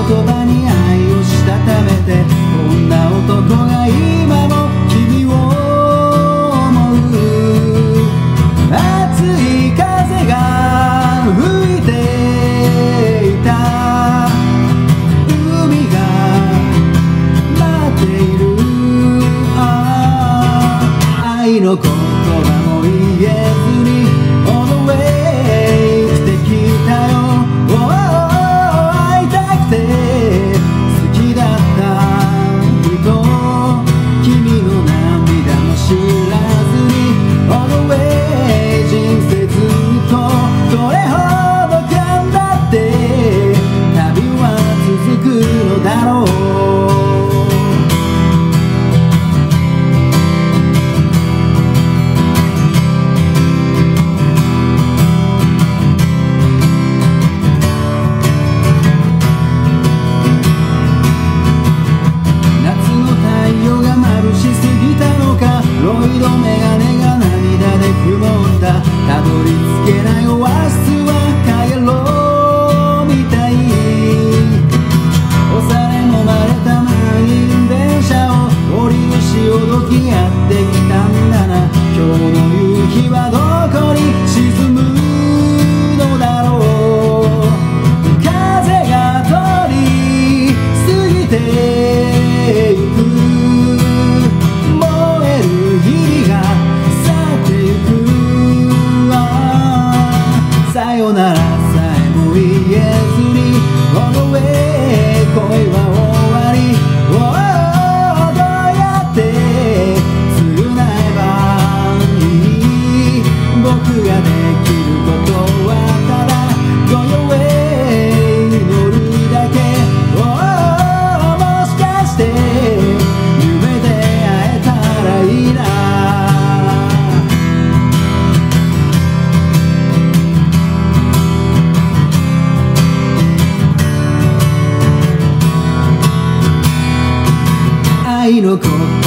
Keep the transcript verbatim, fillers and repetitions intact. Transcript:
言葉に愛をしたためて、こんな男が今も君を思う。熱い風が吹いていた。海が待っている。愛の言葉も言えずに All the way 生きてきたよ。会いたくて好きだった人、君の涙も知らずに All the way 人生ずっとどれほど頑張って旅は続くのだろう。ロイドメガネが涙で曇った。たどり着けないオアシスはかげろうみたい。押されもまれた満員電車を降りる潮時やってきたんだな。今日の夕日はどこに沈むのだろう。風が通り過ぎてゆく。さよならさえも言えずに All the way 恋は終わり。oh, どうやって償えばいい。僕ができることはただ Go your way 祈るだけ。oh, もしかして夢で会えたらいいな。愛の言